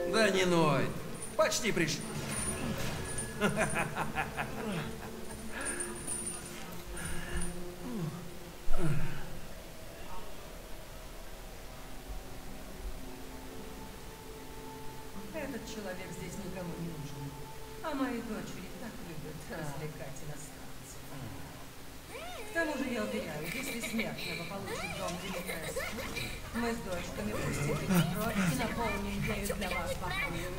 Да не ной. Почти пришли. Этот человек здесь никому не нужен. А мои дочери так любят развлекать иностранцев. К тому же я уверяю, если смертного получит дом Димитреску, мы с дочками пустим их кровь и наполним ею для вас покоем.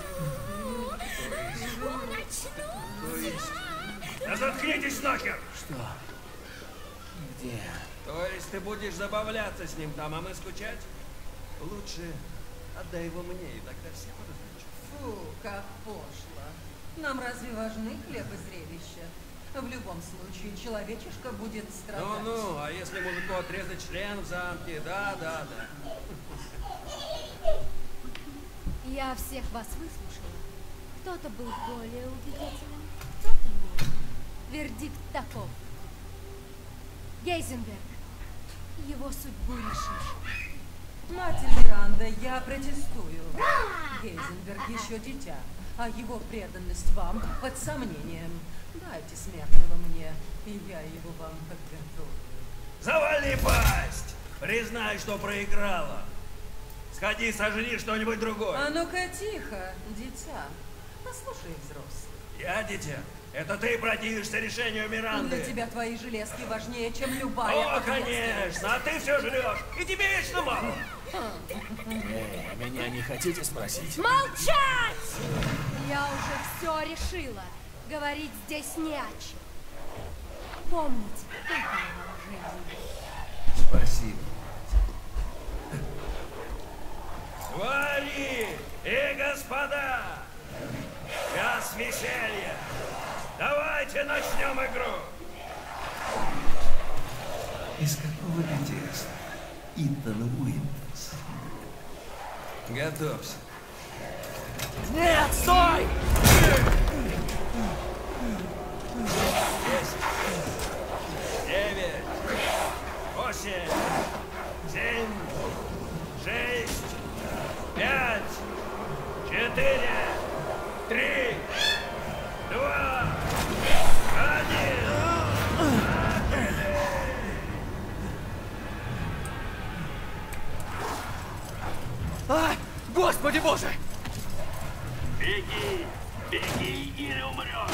То есть... Да заткнитесь нахер! Что? Где? То есть ты будешь забавляться с ним там, а мы скучать? Лучше отдай его мне, и тогда все подозревают. Фу, как пошло. Нам разве важны хлеб и зрелища? В любом случае, человечишка будет страдать. Ну-ну, а если мужику отрезать член в замке? Да. Я всех вас выслушала. Кто-то был более убедителен, кто-то нет. Вердикт таков. Гейзенберг. Его судьбу решишь. Мать Миранда, я протестую. Гейзенберг еще дитя, а его преданность вам под сомнением. Дайте смертного мне, и я его вам подготовлю. Завали пасть! Признай, что проиграла. Сходи, сожри что-нибудь другое. А ну-ка тихо, дитя. Послушай взрослых. Я дитя. Это ты противишься решению Миранды. Для тебя твои железки важнее, чем любая О, ответственность. конечно, а ты все жрешь, и тебе вечно мало. Эй, меня не хотите спросить? Молчать! Я уже все решила. Говорить здесь не о чем. Помните, какая вам жизнь. Спасибо. Твари и господа, час веселья. Давайте начнем игру. Из какого детства? Итан Уинтерс. Готовься. Нет, стой! 10, 9, 8, 7, 6, 5, 4, 3, 2, 1. А! Господи боже! Беги, беги или умрешь.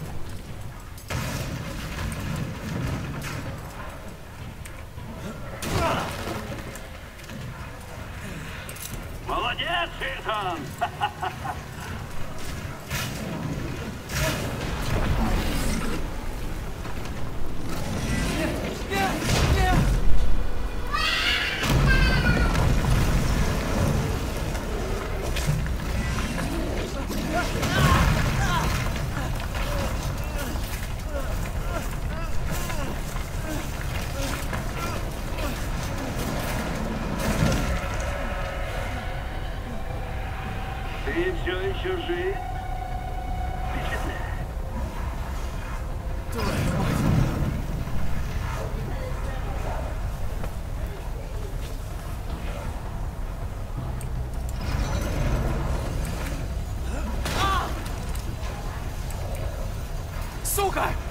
Молодец, Итан! Ты все еще жив? Впечатляет. Твою мать! Сука!